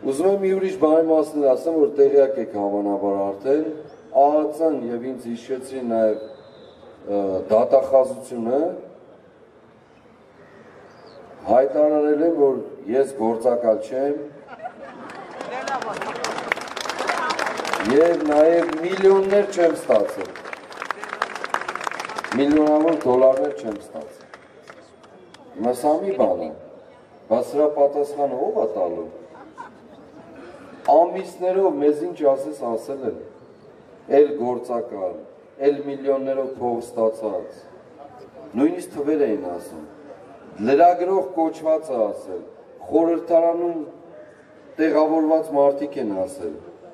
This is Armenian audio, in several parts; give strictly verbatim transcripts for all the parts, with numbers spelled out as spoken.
Ուզում եմ մի ուրիշ բանի մասին ասեմ, որ տեղյակ եք հավանաբար արդեն, ԱԱՑ-ն եւ ինձ հիշեցրին նաեւ դատախազությունը, հայտարարել եմ, որ ես գործակալ չեմ եւ նաեւ միլիոններ չեմ ստացել, միլիոնավոր դոլարներ չեմ ստացել։ Հիմա սա մի բան է, բայց սրա պատասխանը ով է տալու։ Ամիսներով մեզ ինչ ասես ասել են, էլ գործակալ, էլ միլիոններով փող ստացած, նույնիսկ թվեր էին ասում, լրագրող կոչված է ասել, խորհրդարանում տեղավորված մարդիկ են ասել,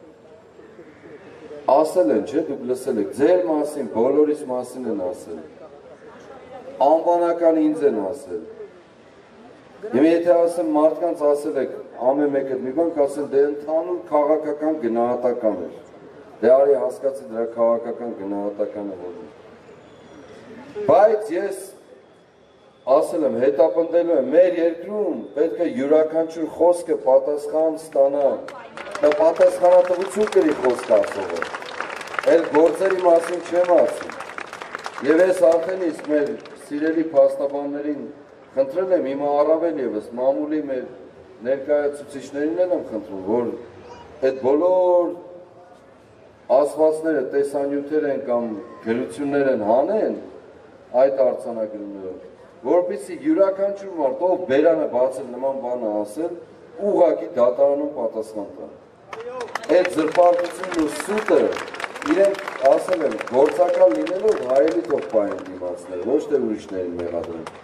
ասել են, չէ, դուք լսել եք, ձեր մասին, բոլորիս մասին են ասել, անվանական ինձ են ասել, Եմ եթե ասեմ մարդկանց ասել եք ամեն մեկը մի բան կասեն դե ընդհանուր քաղաքական գնահատական էր։ Դե արի հասկացի դրա քաղաքական գնահատականը որ է։ Բայց ես ասել եմ հետապնդելու եմ մեր երկրում պետք է յուրաքանչյուր խոսքը պատասխան ստանա։ Դա պատասխանատվություն կրի խոսք ասողը։ Էլ գործերի մասին չեմ ասում։ Եվ ես արդեն իսկ մեր սիրելի փաստաբաններին Խնդրել եմ հիմա առավել ևս մամուլի մեր ներկայացուցիչներին եմ խնդրում, որ այդ բոլոր ասվածները, տեսանյութեր են կամ գրություններ են հանեն այդ արձանագրումներով, որպեսզի յուրաքանչյուր մարդ, ով բերանը բացել նման բանը ասել, ուղղակի դատարանում պատասխան տան։ Այդ զրպարտությունն ու սուտը իրենք ասել են, գործակալ լինելով հայելի թող պահեն դիմացները, ոչ թե ուրիշներին մեղադրեն։